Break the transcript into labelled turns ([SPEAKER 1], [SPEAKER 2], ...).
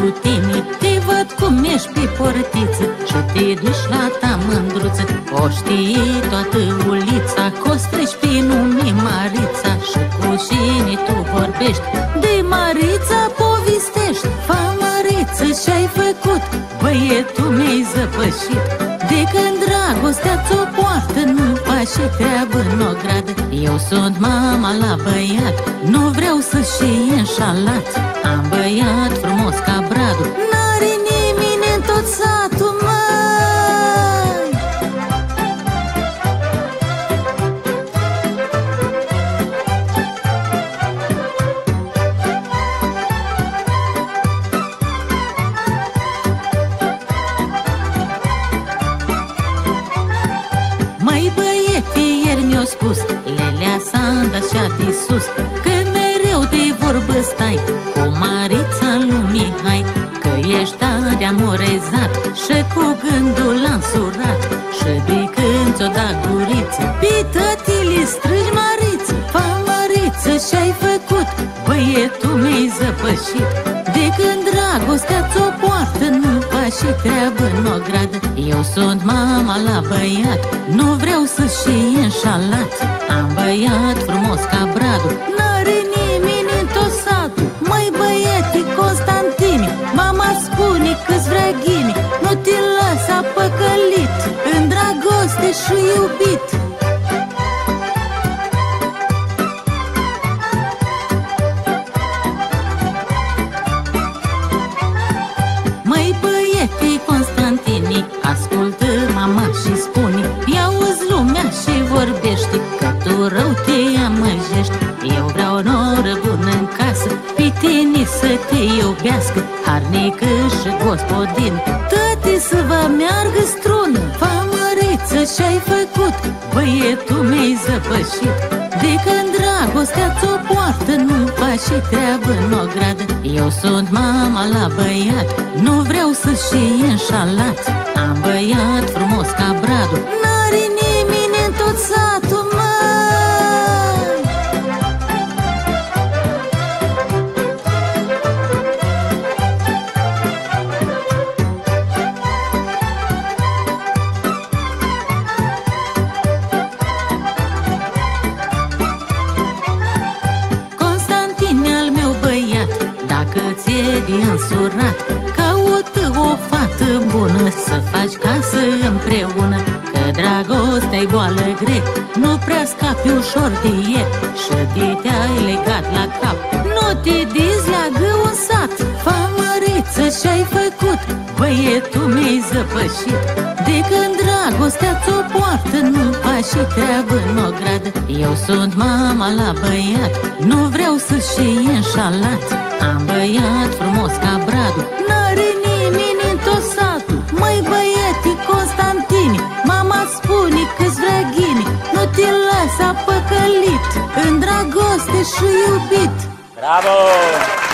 [SPEAKER 1] tine. Te văd cum ești pe portiță și te duci la ta mândruță. O știe toată ulița, că-o strici pe nume Marița. Și cu cine tu vorbești, de Marița povestești. Fa, Mariță, ce-ai făcut? Băietul mi-ai zăpășit. De când dragostea ți-o poartă, nu faci treabă în ogradă. Eu sunt mama la băiat, nu vreau să-și fie înșalat. Am băiat frumos ca bradul, n-are nimeni în tot satul, măi. Măi băiete, ieri mi-o spus Lelea Sanda și-a de sus, că mereu de vorbă stai cu Marița lumii, hai, că ești tare amorezat și cu gândul însurat. Și de când ți-o da guriță, pe tătile strâgi Mariță. Fa, Mariță, ce-ai făcut? Băietul mi-ai zăpășit. De când dragostea ți-o poartă, nu faci treabă în ogradă. Eu sunt mama la băiat, nu vreau să-și fie înșalat. Am băiat frumos ca bradul, n-are nimeni în tot satul. Măi băiete Constantine, mama spune că-ți vrea ghini, nu te lăsa păcălit, în dragoste și iubit. Măi băiete Constantine, ascultă mama și spune, ia-uzi lumea și vorbește, că tu rău te amăjești. Eu vreau o noră bună în casă, pe tine să te iubească, harnică și gospodin, tăte să vă meargă strună. Fa, Mariță, ce-ai făcut? Băietul mi-ai zăpășit. De când dragostea ți-o poartă, nu faci treabă în ogradă. Eu sunt mama la băiat, nu vreau să-și fie înșalat. Am băiat frumos ca bradul, n-are nimeni în tot satul, măi. Constantine al meu băiat, dacă ți-e de însurat, caută o fată bună să faci casă împreună. Că dragostea-i boală grec, nu prea scapi ușor de ea. Și de te-ai legat la cap, nu te dezleagă un sat. Fa, Mariță, ce-ai făcut? Băietul mi-ai zăpășit. De când dragostea ți-o poartă, nu faci treabă în ogradă. Eu sunt mama la băiat, nu vreau să-și fie înșalat. Am băiat frumos ca bradul, n-are nimeni în tot satul. Măi băiete Constantine, mama spune că-ți vrea ghini, nu te lăsa păcălit, în dragoste și iubit.
[SPEAKER 2] Bravo!